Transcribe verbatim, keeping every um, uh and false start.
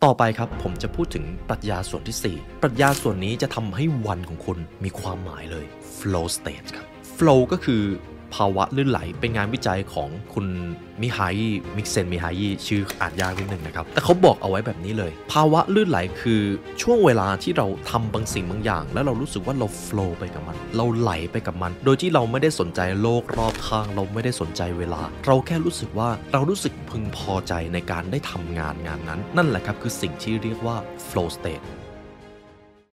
ต่อไปครับผมจะพูดถึงปรัชญาส่วนที่สี่ปรัชญาส่วนนี้จะทำให้วันของคุณมีความหมายเลย flow state ครับ flow ก็คือภาวะลื่นไหลเป็นงานวิจัยของคุณมิฮายิมิกเซนมิฮายิชื่ออ่านยากนิดหนึ่งนะครับแต่เขาบอกเอาไว้แบบนี้เลยภาวะลื่นไหลคือช่วงเวลาที่เราทำบางสิ่งบางอย่างแล้วเรารู้สึกว่าเรา flow ไปกับมันเราไหลไปกับมันโดยที่เราไม่ได้สนใจโลกรอบข้างเราไม่ได้สนใจเวลาเราแค่รู้สึกว่าเรารู้สึกพึงพอใจในการได้ทำงานงานนั้นนั่นแหละครับคือสิ่งที่เรียกว่า flow state